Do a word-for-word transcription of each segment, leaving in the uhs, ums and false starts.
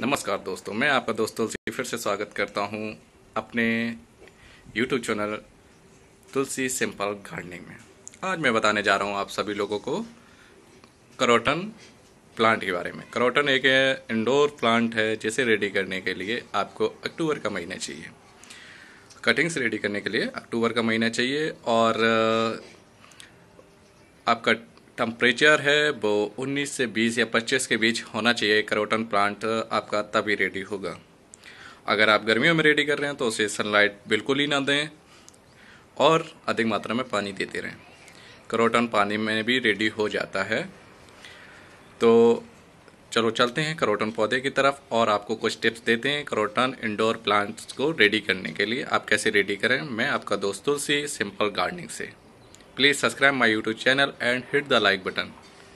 नमस्कार दोस्तों, मैं आपका दोस्त तुलसी फिर से स्वागत करता हूं अपने YouTube channel Tulsi simple gardening में। आज मैं बताने जा रहा हूं आप सभी लोगों को करोटन प्लांट के बारे में। करोटन एक इंडोर प्लांट है जिसे रेडी करने के लिए आपको अक्टूबर का महीना चाहिए। कटिंग्स रेडी करने के लिए अक्टूबर का महीना चाहिए और आपका टेम्परेचर है वो उन्नीस से बीस या पच्चीस के बीच होना चाहिए। करोटन प्लांट आपका तभी रेडी होगा। अगर आप गर्मियों में रेडी कर रहे हैं तो उसे सनलाइट बिल्कुल ही ना दें और अधिक मात्रा में पानी देते रहें। करोटन पानी में भी रेडी हो जाता है। तो चलो चलते हैं करोटन पौधे की तरफ और आपको कुछ टिप्स देते हैं करोटन इंडोर प्लांट्स को रेडी करने के लिए। आप कैसे रेडी करें, मैं आपका दोस्त तुलसी सिंपल गार्डनिंग से। Please subscribe my YouTube channel and hit the like button.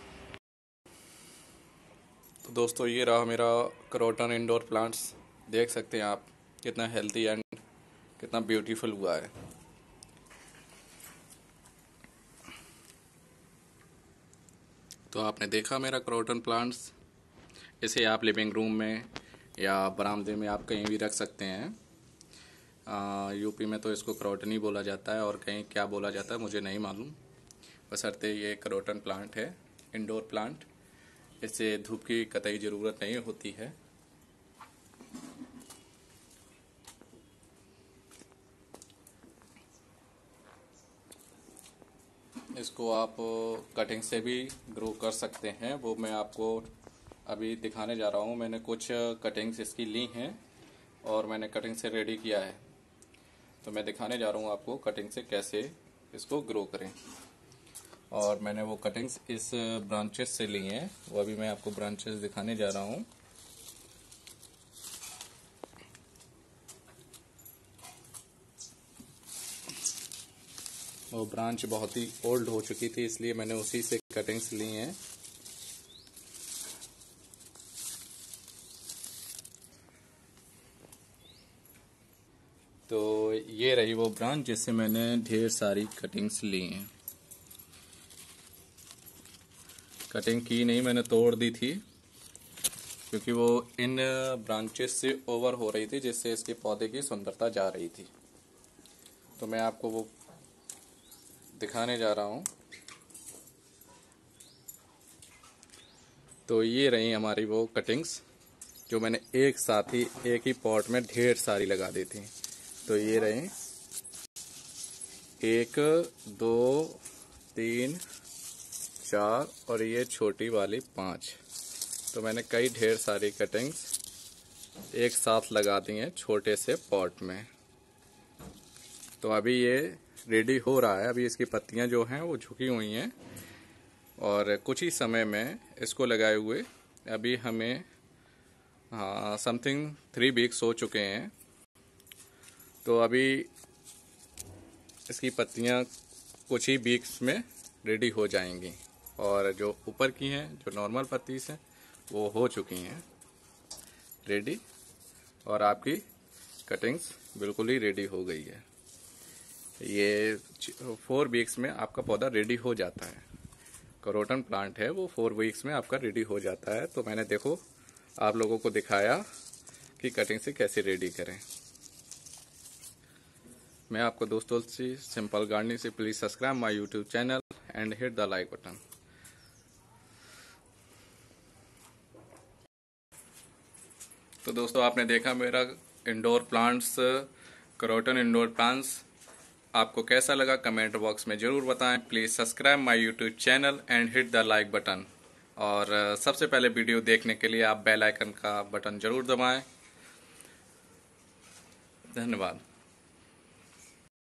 तो दोस्तों, ये रहा मेरा करोटन इंडोर प्लांट्स। देख सकते हैं आप कितना हेल्दी एंड कितना ब्यूटीफुल हुआ है। तो आपने देखा मेरा करोटन प्लांट्स। इसे आप लिविंग रूम में या बरामदे में आप कहीं भी रख सकते हैं। यूपी में तो इसको करोटनी बोला जाता है और कहीं क्या बोला जाता है मुझे नहीं मालूम। बशर्ते ये करोटन प्लांट है, इंडोर प्लांट। इससे धूप की कतई ज़रूरत नहीं होती है। इसको आप कटिंग से भी ग्रो कर सकते हैं, वो मैं आपको अभी दिखाने जा रहा हूँ। मैंने कुछ कटिंग्स इसकी ली हैं और मैंने कटिंग से रेडी किया है, तो मैं दिखाने जा रहा हूँ आपको कटिंग से कैसे इसको ग्रो करें। और मैंने वो कटिंग्स इस ब्रांचेस से ली हैं, वो अभी मैं आपको ब्रांचेस दिखाने जा रहा हूँ। वो ब्रांच बहुत ही ओल्ड हो चुकी थी, इसलिए मैंने उसी से कटिंग्स ली हैं। तो ये रही वो ब्रांच जिससे मैंने ढेर सारी कटिंग्स ली हैं। कटिंग की नहीं, मैंने तोड़ दी थी क्योंकि वो इन ब्रांचेस से ओवर हो रही थी, जिससे इसके पौधे की सुंदरता जा रही थी। तो मैं आपको वो दिखाने जा रहा हूँ। तो ये रही हमारी वो कटिंग्स जो मैंने एक साथ ही एक ही पॉट में ढेर सारी लगा दी थी। तो ये रहे एक, दो, तीन, चार और ये छोटी वाली पांच। तो मैंने कई ढेर सारी कटिंग्स एक साथ लगा दी हैं छोटे से पॉट में। तो अभी ये रेडी हो रहा है। अभी इसकी पत्तियां जो हैं वो झुकी हुई हैं और कुछ ही समय में इसको लगाए हुए अभी हमें हाँ समथिंग थ्री वीक्स हो चुके हैं। तो अभी इसकी पत्तियां कुछ ही वीक्स में रेडी हो जाएंगी और जो ऊपर की हैं, जो नॉर्मल पत्तीस हैं, वो हो चुकी हैं रेडी और आपकी कटिंग्स बिल्कुल ही रेडी हो गई है। ये फोर वीक्स में आपका पौधा रेडी हो जाता है। करोटन प्लांट है वो फोर वीक्स में आपका रेडी हो जाता है। तो मैंने देखो आप लोगों को दिखाया कि कटिंग से कैसे रेडी करें। मैं आपको दोस्त तुलसी सिंपल गार्डनिंग से। Please subscribe my YouTube channel and hit the like button. तो दोस्तों, आपने देखा मेरा indoor plants, croton indoor plants. आपको कैसा लगा कमेंट बॉक्स में जरूर बताएं। Please subscribe my YouTube channel and hit the like button. और सबसे पहले वीडियो देखने के लिए आप बेल आइकन का बटन जरूर दबाएं। धन्यवाद।